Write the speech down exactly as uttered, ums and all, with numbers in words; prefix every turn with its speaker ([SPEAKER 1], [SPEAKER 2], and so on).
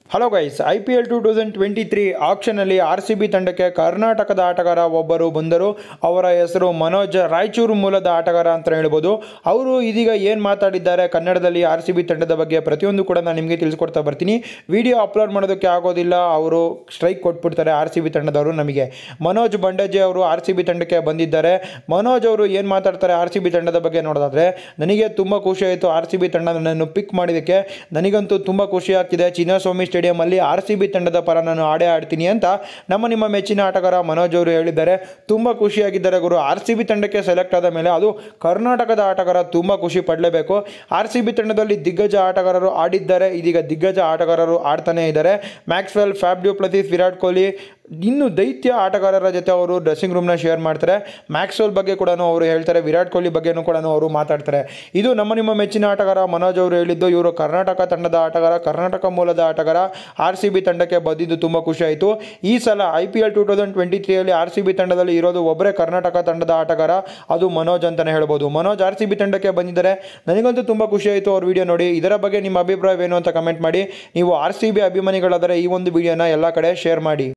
[SPEAKER 1] Hello guys, I P L two thousand twenty three ಆಕ್ಷನಲ್ಲಿ R C B ತಂಡಕ್ಕೆ ಕರ್ನಾಟಕದ ಆಟಗಾರ ಒಬ್ಬರು ಬಂದರು. ಅವರ ಹೆಸರು ಮನೋಜ್, ರಾಯಚೂರು ಮೂಲದ ಆಟಗಾರ ಅಂತ ಹೇಳ್ಬೋದು. ಅವರು ಇದೀಗ ಏನು ಮಾತಾಡಿದ್ದಾರೆ ಕನ್ನಡದಲ್ಲಿ ಆರ್ ಸಿ ಬಿ ತಂಡದ ಬಗ್ಗೆ ಪ್ರತಿಯೊಂದು ಕೂಡ ನಾನು ನಿಮಗೆ ತಿಳಿಸ್ಕೊಡ್ತಾ ಬರ್ತೀನಿ. ವಿಡಿಯೋ ಅಪ್ಲೋಡ್ ಮಾಡೋದಕ್ಕೆ ಆಗೋದಿಲ್ಲ, ಅವರು ಸ್ಟ್ರೈಕ್ ಕೊಟ್ಬಿಡ್ತಾರೆ ಆರ್ ಸಿ ಬಿ ತಂಡದವರು ನಮಗೆ. ಮನೋಜ್ ಭಂಡಾಜೆ ಅವರು ಆರ್ ಸಿ ಬಿ ತಂಡಕ್ಕೆ ಬಂದಿದ್ದಾರೆ. ಮನೋಜ್ ಅವರು ಏನು ಮಾತಾಡ್ತಾರೆ ಆರ್ ಸಿ ಬಿ ತಂಡದ ಬಗ್ಗೆ ನೋಡೋದಾದರೆ, ನನಗೆ ತುಂಬ ಖುಷಿ ಆಯಿತು ಆರ್ ಸಿ ಬಿ ತಂಡ ನನ್ನನ್ನು ಪಿಕ್ ಮಾಡಿದ್ದಕ್ಕೆ. ನನಗಂತೂ ತುಂಬ ಖುಷಿ ಆಗ್ತಿದೆ. ಚಿನ್ನಸ್ವಾಮಿ ಸ್ಟೇಡಿಯಂ ಅಲ್ಲಿ ಆರ್ ಸಿ ಬಿ ತಂಡದ ಪರ ನಾನು ಆಡೇ ಆಡ್ತೀನಿ ಅಂತ ನಮ್ಮ ನಿಮ್ಮ ಮೆಚ್ಚಿನ ಆಟಗಾರ ಮನೋಜ್ ಅವರು ಹೇಳಿದ್ದಾರೆ. ತುಂಬ ಖುಷಿಯಾಗಿದ್ದಾರೆ ಗುರು. ಆರ್ ಸಿ ಬಿ ತಂಡಕ್ಕೆ ಸೆಲೆಕ್ಟ್ ಆದ ಮೇಲೆ ಅದು ಕರ್ನಾಟಕದ ಆಟಗಾರ, ತುಂಬ ಖುಷಿ ಪಡಲೇಬೇಕು. ಆರ್ ಸಿ ಬಿ ತಂಡದಲ್ಲಿ ದಿಗ್ಗಜ ಆಟಗಾರರು ಆಡಿದ್ದಾರೆ, ಇದೀಗ ದಿಗ್ಗಜ ಆಟಗಾರರು ಆಡ್ತಾನೆ ಇದ್ದಾರೆ. Maxwell, Faf du Plessis, Virat Kohli, ಇನ್ನು ದೈತ್ಯ ಆಟಗಾರರ ಜೊತೆ ಅವರು ಡ್ರೆಸ್ಸಿಂಗ್ ರೂಮ್ನ ಶೇರ್ ಮಾಡ್ತಾರೆ. ಮ್ಯಾಕ್ಸ್ವೆಲ್ ಬಗ್ಗೆ ಕೂಡ ಅವರು ಹೇಳ್ತಾರೆ, ವಿರಾಟ್ ಕೊಹ್ಲಿ ಬಗ್ಗೆನೂ ಕೂಡ ಅವರು ಮಾತಾಡ್ತಾರೆ. ಇದು ನಮ್ಮ ನಿಮ್ಮ ಮೆಚ್ಚಿನ ಆಟಗಾರ ಮನೋಜ್ ಅವರು ಹೇಳಿದ್ದು. ಇವರು ಕರ್ನಾಟಕ ತಂಡದ ಆಟಗಾರ, ಕರ್ನಾಟಕ ಮೂಲದ ಆಟಗಾರ. ಆರ್ ಸಿ ಬಿ ತಂಡಕ್ಕೆ ಬಂದಿದ್ದು ತುಂಬ ಖುಷಿ ಆಯಿತು. ಈ ಸಲ I P L two thousand twenty ತ್ರೀಯಲ್ಲಿ ಆರ್ ಸಿ ಬಿ ತಂಡದಲ್ಲಿ ಇರೋದು ಒಬ್ಬರೇ ಕರ್ನಾಟಕ ತಂಡದ ಆಟಗಾರ, ಅದು ಮನೋಜ್ ಅಂತಲೇ ಹೇಳ್ಬೋದು. ಮನೋಜ್ ಆರ್ ಸಿ ಬಿ ತಂಡಕ್ಕೆ ಬಂದಿದ್ದಾರೆ. ನನಗಂತೂ ತುಂಬ ಖುಷಿ ಆಯಿತು ಅವ್ರ ವಿಡಿಯೋ ನೋಡಿ. ಇದರ ಬಗ್ಗೆ ನಿಮ್ಮ ಅಭಿಪ್ರಾಯವೇನು ಅಂತ ಕಮೆಂಟ್ ಮಾಡಿ. ನೀವು ಆರ್ ಸಿ ಬಿ ಅಭಿಮಾನಿಗಳಾದರೆ ಈ ಒಂದು ವಿಡಿಯೋನ ಎಲ್ಲ ಕಡೆ ಶೇರ್ ಮಾಡಿ.